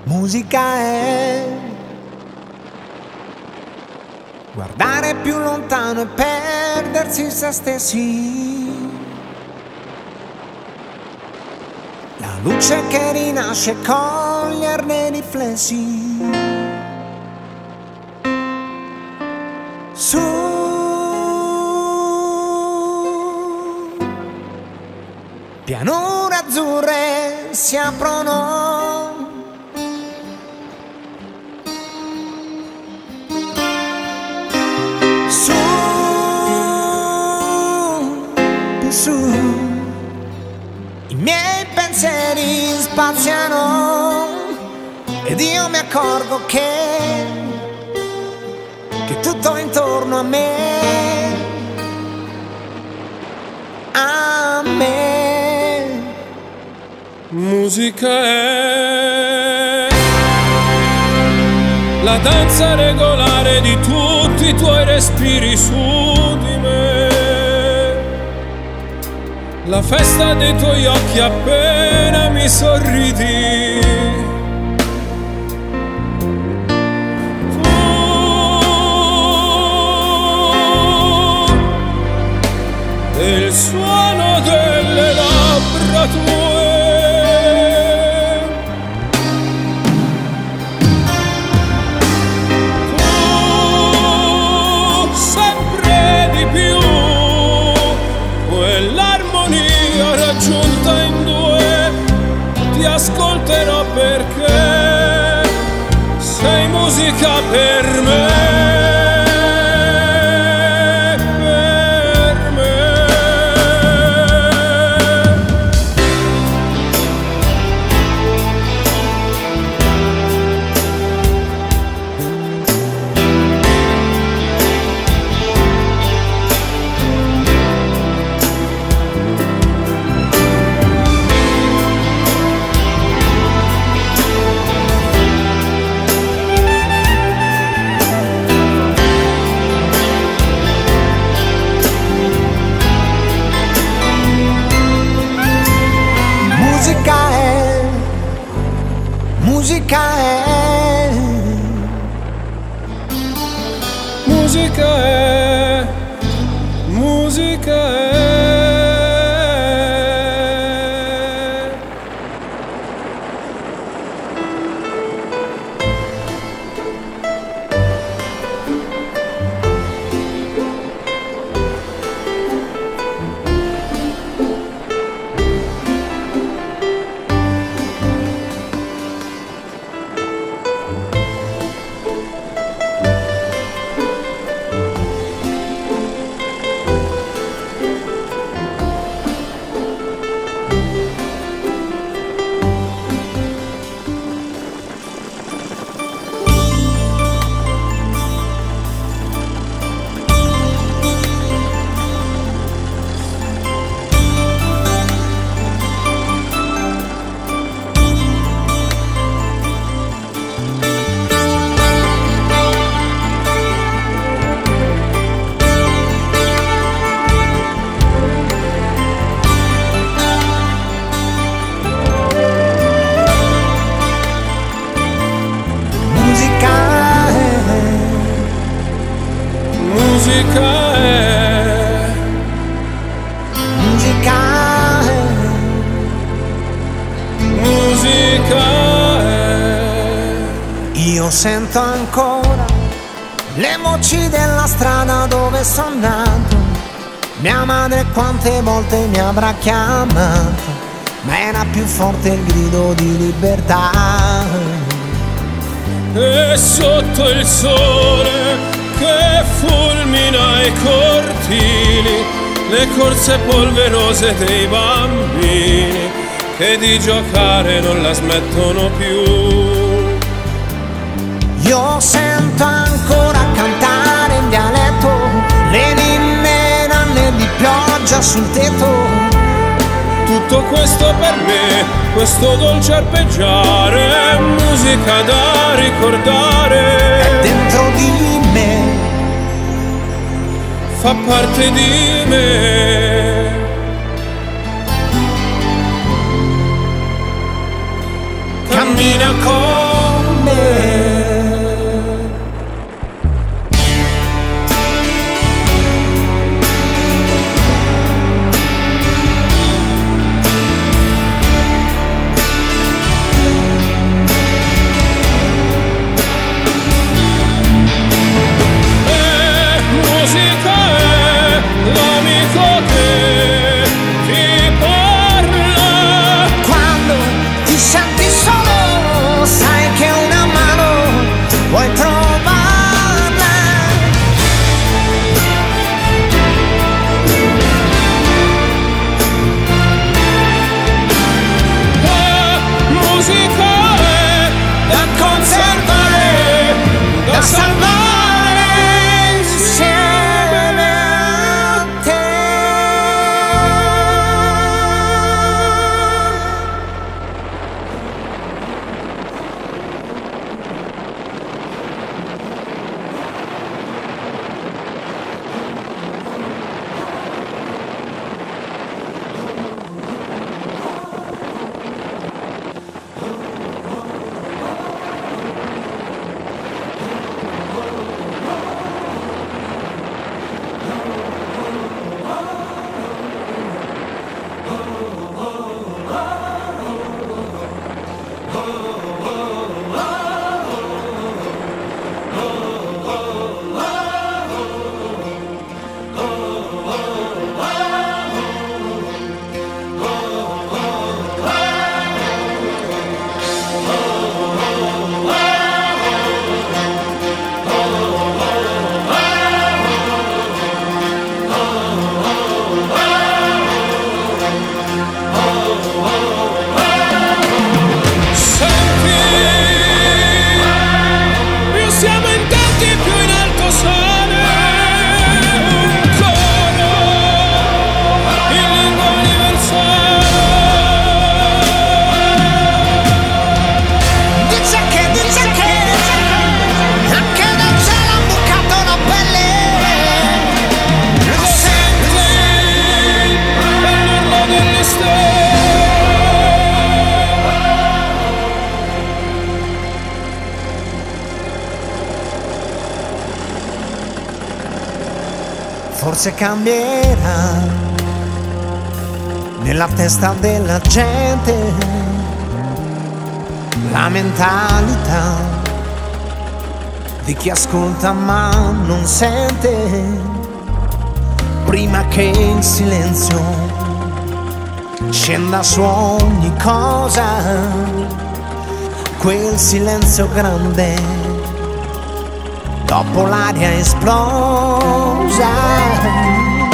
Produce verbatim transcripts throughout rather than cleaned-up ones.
Musica è guardare più lontano e perdersi in se stessi. La luce che rinasce e coglierne i riflessi. Su pianure azzurre si aprono. Su, più su, i miei pensieri spaziano ed io mi accorgo che, che tutto intorno a me, a me, musica è la danza regolare di tutti i tuoi respiri su di me, la festa dei tuoi occhi appena mi sorridi. Tu, e il suono delle labbra tue. Raggiunta in due, ti ascolterò perché sei musica per me. Musica è, musica è, musica è. Musica è, musica è, musica è. Io sento ancora le voci della strada dove sono nato. Mia madre quante volte mi avrà chiamato, ma era più forte il grido di libertà. E sotto il sole che fulmina i cortili, le corse polverose dei bambini che di giocare non la smettono più. Io sento ancora cantare in dialetto le ninne nanne di pioggia sul tetto. Tutto questo per me, questo dolce arpeggiare, è musica da ricordare. È dentro di me, fa parte di me. cammina ancora. forse cambierà nella testa della gente la mentalità di chi ascolta ma non sente, prima che il silenzio scenda su ogni cosa, quel silenzio grande dopo l'aria esplosa.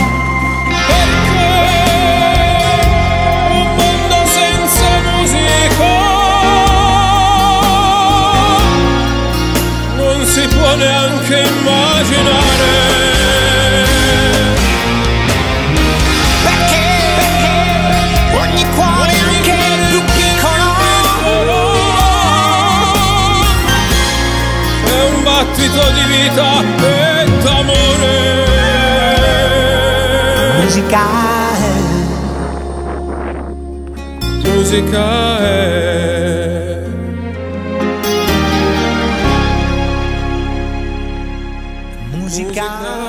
Si può neanche immaginare, perché, perché ogni cuore, ogni anche cuore più piccolo, è un battito di vita e d'amore. Musica è, musica è. Musica